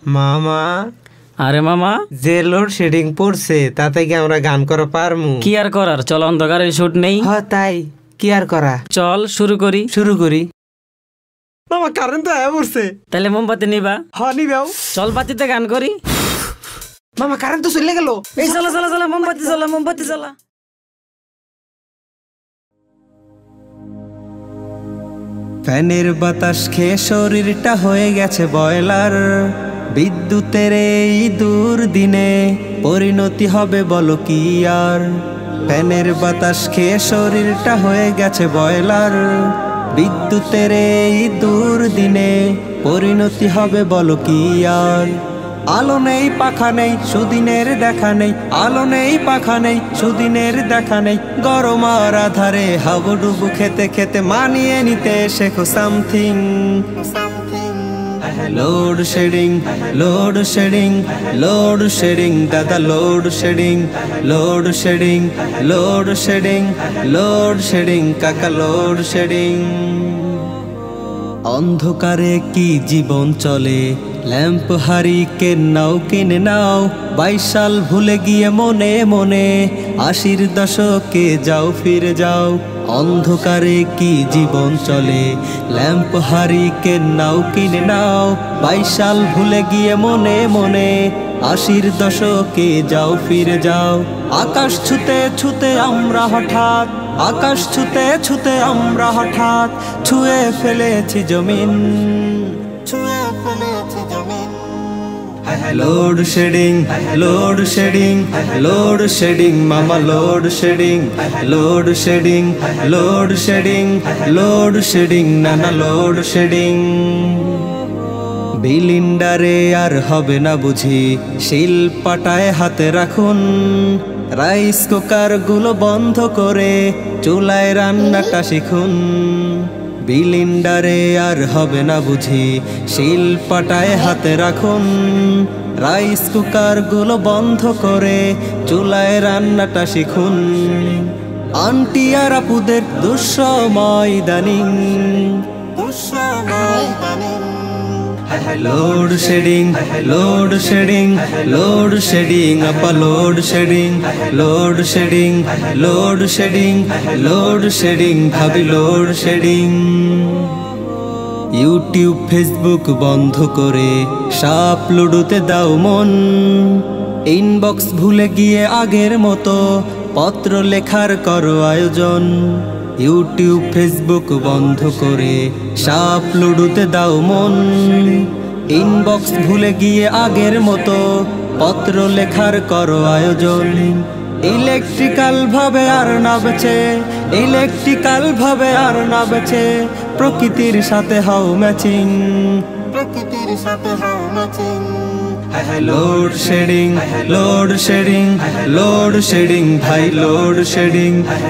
মামা, আরে মামা, যে লোডশেডিং পড়ছে তাতে কি আমরা গান করা পারমু? কি আর করার, চল অন্ধকারে শুট নেই। হ্যাঁ তাই, কি আর করা, চল শুরু করি। মামা কারেন্ট তো আয়া পড়ছে। তাহলে মোমবাতি নিবা? হ্যাঁ নিবাও। চল বাতিতে গান করি। মামা কারেন্ট তো চলে গেল। এই চলা মোমবাতি জ্বালা। ফ্যানের বাতাস খেয়ে শরীরটা হয়ে গেছে বয়লার। বিদ্যুতের এই দুর্দিনে পরিণতি হবে বলো কি আর। ফ্যানের বাতাস খেয়ে শরীরটা হয়ে গেছে বয়লার। বিদ্যুতের এই দুর্দিনে পরিণতি হবে বলো কি আর। আলো নেই পাখা নেই সুদিনের দেখা নেই, আলো নেই পাখা নেই সুদিনের দেখা নেই। গরম আর আধারে হাবুডুবু খেতে খেতে মানিয়ে নিতে শেখো সামথিং। লোড শেডিং দাদা, লোড শেডিং কাকা, লোড শেডিং। অন্ধকারে কি জীবন চলে, ল্যাম্প হারিকে নাও কিনে নাও। 22 সাল ভুলে গিয়ে মনে মনে 80-র দশকে যাও, ফিরে যাও। অন্ধকারে কি জীবন চলে, ল্যাম্প হারিকে নাও কিনে নাও। 22 সাল ভুলে গিয়ে মনে মনে 80-র দশকে যাও, ফিরে যাও। আকাশ ছুতে ছুতে আমরা হঠাৎ, আকাশ ছুতে ছুতে আমরা হঠাৎ ছুঁয়ে ফেলেছি জমিন, ছুঁয়ে ফেলেছি জমিন। লোড শেডিং মামা, লোড শেডিং নানা, লোড শেডিং। বিলিন্ডারে আর হবে না বুঝি, শিল পাটায় হাতে রাখুন। রাইস কুকার গুলো বন্ধ করে চুলায় রান্নাটা শিখুন। বিলিন্ডারে আর হবে না বুঝি, শিল পাটায় হাতে রাখুন। রাইস কুকার গুলো বন্ধ করে চুলায় রান্নাটা শিখুন। আন্টি আর আপুদের দুঃসময় ইদানিং, লোড শেডিং আপা, লোড শেডিং ভাবি, লোড শেডিং। ইউটিউব ফেসবুক বন্ধ করে সাপ লুডুতে দাও মন। ইনবক্স ভুলে গিয়ে আগের মতো পত্র লেখার করো আয়োজন। ইউটিউব ফেসবুক বন্ধ করে সাপ লুডুতে দাও মন। ইনবক্স ভুলে গিয়ে আগের মতো পত্র লেখার করো আয়োজন। ইলেকট্রিক্যাল ভাবে আর না বেছে প্রকৃতির সাথে হও ম্যাচিং, লোড শেডিং ভাই, লোড শেডিং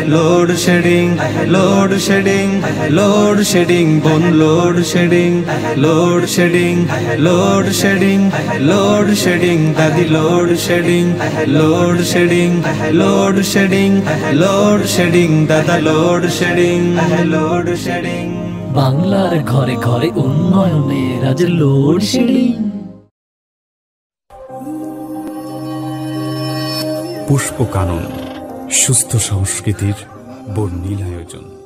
বোন, লোড শেডিং দাদি, লোড শেডিং দাদা, লোড শেডিং। বাংলার ঘরে ঘরে উন্নয়নের আজ লোডশেডিং। পুষ্পকানন, সুস্থ সংস্কৃতির বর্ণিল আয়োজন।